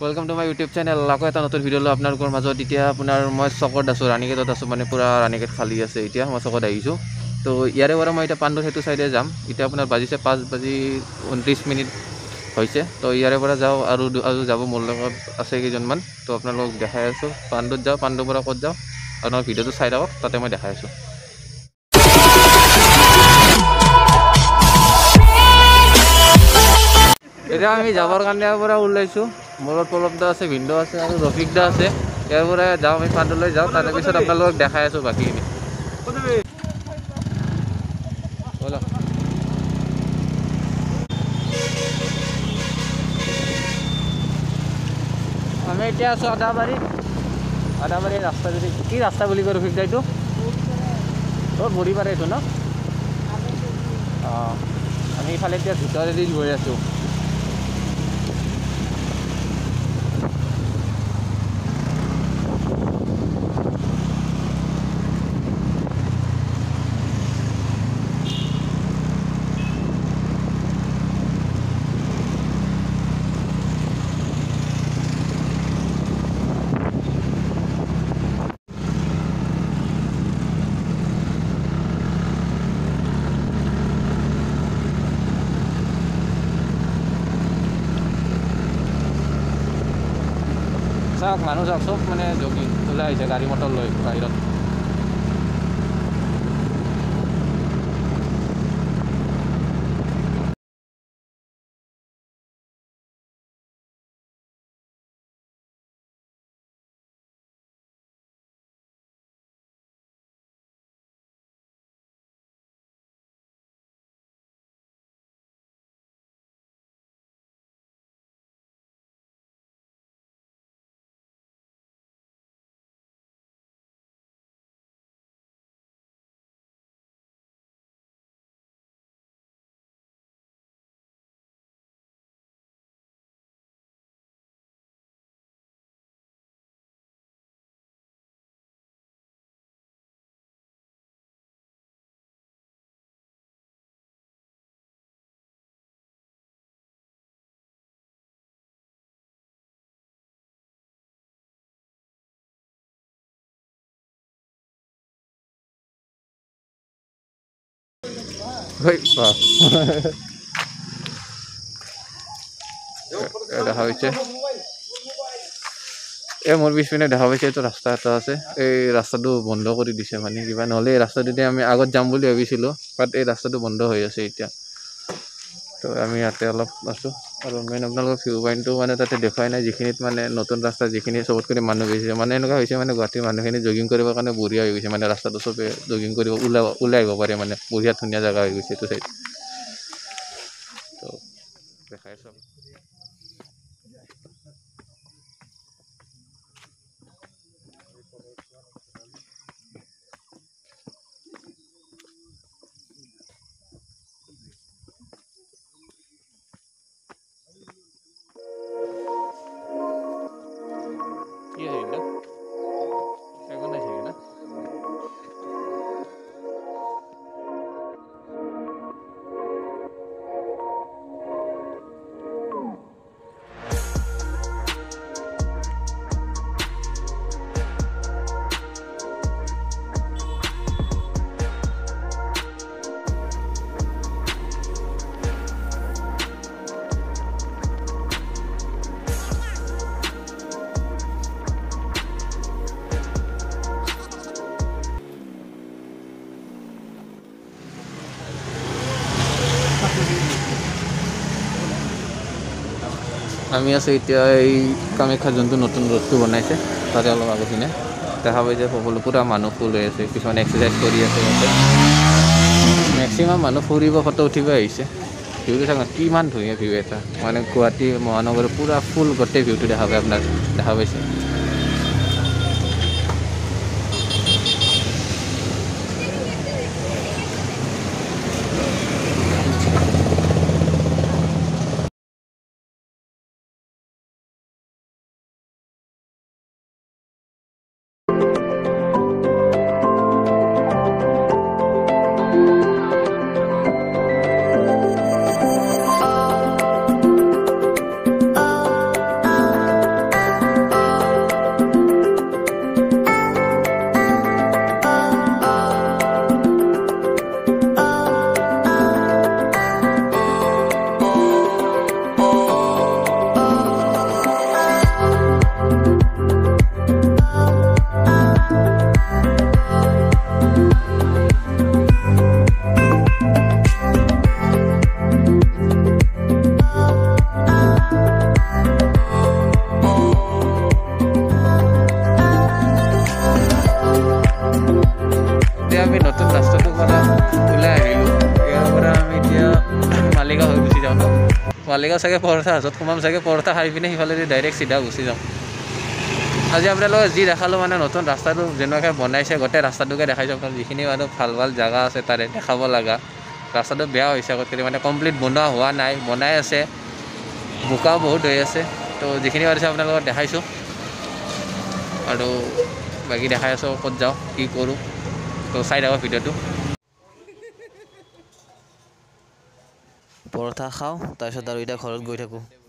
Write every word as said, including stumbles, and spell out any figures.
welcome to my YouTube channel आको এটা নতুন ভিডিও ল আপোনালোকৰ মাজত এতিয়া আপোনাৰ মই চকত আছো ৰাণীগেটত আছো মানে পুৰা ৰাণীগেট খালি আছে এতিয়া মই চকত আহিছো তো ইয়াৰে পৰা মই এটা পাণ্ডুৰ হেতু সাইডে যাম এতিয়া আপোনাৰ বাজিছে পাঁচ বাজি ঊনত্ৰিশ মিনিট হৈছে তো ইয়াৰে পৰা যাও আৰু আৰু যাব মোৰ লগত আছে কেইজনমান তো আপোনালোকক দেখাই আছো পাণ্ডুত যাও পাণ্ডুৰ পৰা ক'ত যাও আপোনাৰ ভিডিওটো চাই ৰাখক তাতে মই দেখাই আছো এতিয়া আমি যাবৰ কাৰণে পৰা ওলাইছো মোৰত পলব দা আছে ভিন্ডো আছে আৰু ৰফিক দা আছে ইয়াৰ পৰা যাও আমি পাণ্ডুলৈ যাও তাৰ পিছত আপোনালোকক দেখাই আছো বাকিখিনি বলো আমি এতিয়া আছো আদাবাৰী আদাবাৰী ৰাস্তা যদি কি ৰাস্তা বুলি কয় ৰফিক দা এইটো তোৰ বৰি পাৰে এইটো ন অঁ আমি ইফালে এতিয়া ভিতৰেদি গৈ আছো চাওক মানুহ চাওক চব মানে জগি ওলাই আহিছে গাড়ী মটৰ লৈ বাহিৰত দেখা হৈছে এই মোৰ পিছপিনে দেখা পাইছে এইটো ৰাস্তা এটা আছে এই ৰাস্তাটো বন্ধ কৰি দিছে মানে কিবা নহ'লে এই ৰাস্তাটোতে আমি আগত যাম বুলি ভাবিছিলোঁ বাট এই ৰাস্তাটো বন্ধ হৈ আছে এতিয়া তো আমি ইয়াতে অলপ আছোঁ আৰু মেইন আপোনালোকৰ ভিউ পইণ্টটো মানে তাতে দেখুৱাই নাই যিখিনিত মানে নতুন ৰাস্তা যিখিনি চবত কৰি মানুহ গৈছে মানে এনেকুৱা হৈছে মানে গুৱাহাটীৰ মানুহখিনি জগিং কৰিবৰ কাৰণে বঢ়িয়া হৈ গৈছে মানে ৰাস্তাটো চবে জগিং কৰিব ওলাই ওলাই আহিব পাৰে মানে বঢ়িয়া ধুনীয়া জেগা হৈ গৈছে এইটো চাইড তো দেখাই চব কি হয় না একো নাই চাগে না আমি আছো এতিয়া এই কামাখ্যা যোনটো নতুন ৰোডটো বনাইছে তাতে অলপ আগতখিনি দেখা পাই যে সকলো পুৰা মানুহ ফুল হৈ আছে কিছুমান এক্সাৰচাইজ কৰি আছে ইয়াতে মেক্সিমাম মানুহ ফুৰিব ফটো উঠিব আহিছে ভিউটো চাওক কিমান ধুনীয়া ভিউ এটা মানে গুৱাহাটী মহানগৰৰ পুৰা ফুল গোটেই ভিউটো দেখা পায় আপোনাৰ দেখা পাইছে বাইকত চাগে পৰঠা হাজত সোমাম চাগে পৰঠা খাই পিনে সিফালেদি ডাইৰেক্ট চিধা গুচি যাম আজি আপোনালোকক যি দেখালোঁ মানে নতুন ৰাস্তাটো যেনেকৈ বনাইছে গোটেই ৰাস্তাটোকে দেখাইছোঁ আপোনাৰ যিখিনি মানে ভাল ভাল জেগা আছে তাৰে দেখাব লগা ৰাস্তাটো বেয়া হৈছে আগতকৈ মানে কমপ্লিট বনোৱা হোৱা নাই বনাই আছে বোকাও বহুত হৈ আছে তো যিখিনি পাৰিছে আপোনালোকক দেখাইছোঁ আৰু বাকী দেখাই আছোঁ ক'ত যাওঁ কি কৰোঁ তো চাই থাকক ভিডিঅ'টো পৰঠা খাওঁ তাৰপিছত আৰু এতিয়া ঘৰত গৈ থাকোঁ